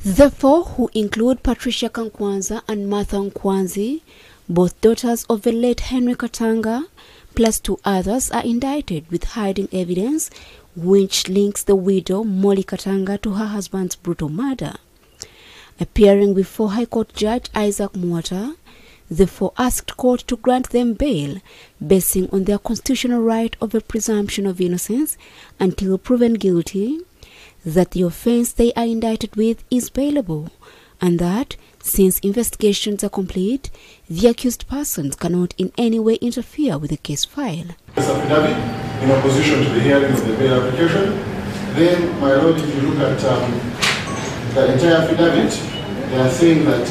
The four, who include Patricia Kankwanza and Martha Nkwanzi, both daughters of the late Henry Katanga, plus two others, are indicted with hiding evidence which links the widow Molly Katanga to her husband's brutal murder. Appearing before High Court Judge Isaac Mwata, the four asked court to grant them bail, basing on their constitutional right of a presumption of innocence until proven guilty, that the offense they are indicted with is bailable, and that, since investigations are complete, the accused persons cannot in any way interfere with the case file. This affidavit in opposition to the hearing of the bail application. Then, my lord, if you look at the entire affidavit, they are saying that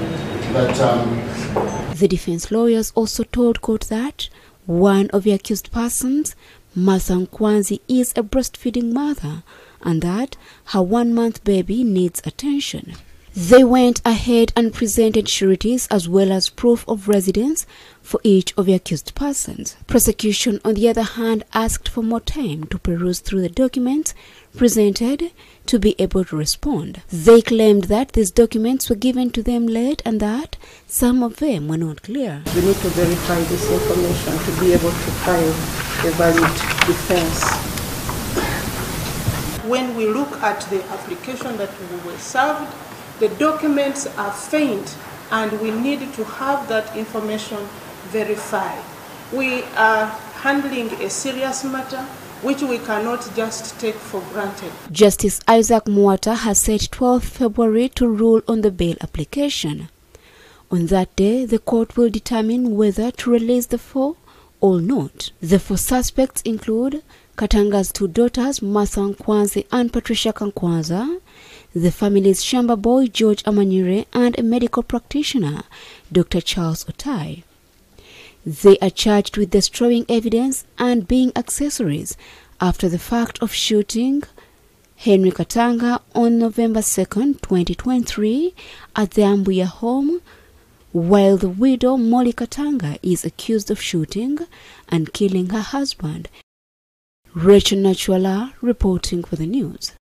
the defense lawyers also told court that one of the accused persons, Martha Nkwanzi, is a breastfeeding mother and that her 1-month baby needs attention. They went ahead and presented sureties as well as proof of residence for each of the accused persons. Prosecution, on the other hand, asked for more time to peruse through the documents presented to be able to respond. They claimed that these documents were given to them late and that some of them were not clear. We need to verify this information to be able to file a valid defense. When we look at the application that we were served, the documents are faint and we need to have that information verified. We are handling a serious matter which we cannot just take for granted. Justice Isaac Mwata has set 12 February to rule on the bail application. On that day, the court will determine whether to release the four or not. The four suspects include Katanga's two daughters, Martha Nkwanzi and Patricia Kankwanza, the family's Shamba boy, George Amanyire, and a medical practitioner, Dr. Charles Otai. They are charged with destroying evidence and being accessories after the fact of shooting Henry Katanga on November 2nd, 2023 at the Ambuya home, while the widow Molly Katanga is accused of shooting and killing her husband. Rachel Nachwala reporting for the news.